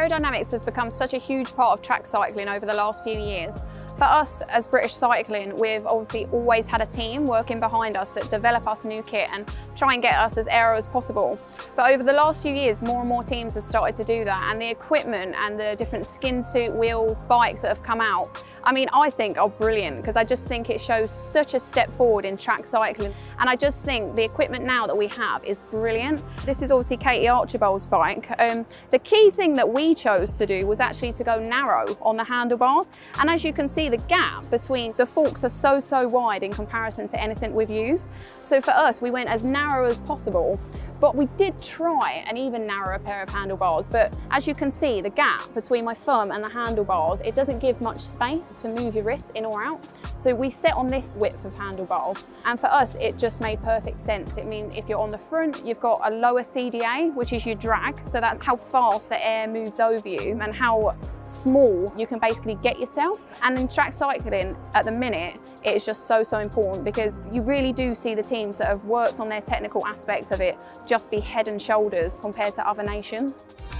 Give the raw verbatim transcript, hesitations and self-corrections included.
Aerodynamics has become such a huge part of track cycling over the last few years. For us as British cycling, we've obviously always had a team working behind us that develop us new kit and try and get us as aero as possible. But over the last few years, more and more teams have started to do that, and the equipment and the different skin suit, wheels, bikes that have come out, I mean, I think are brilliant, because I just think it shows such a step forward in track cycling. And I just think the equipment now that we have is brilliant. This is obviously Katie Archibald's bike. Um, the key thing that we chose to do was actually to go narrow on the handlebars. And as you can see, the gap between the forks are so, so wide in comparison to anything we've used. So for us, we went as narrow as possible. But we did try an even narrower pair of handlebars, but as you can see, the gap between my thumb and the handlebars, it doesn't give much space to move your wrist in or out. So we set on this width of handlebars, and for us, it just made perfect sense. It means if you're on the front, you've got a lower C D A, which is your drag, so that's how fast the air moves over you and how small you can basically get yourself. And in track cycling, at the minute, it is just so, so important, because you really do see the teams that have worked on their technical aspects of it just be head and shoulders compared to other nations.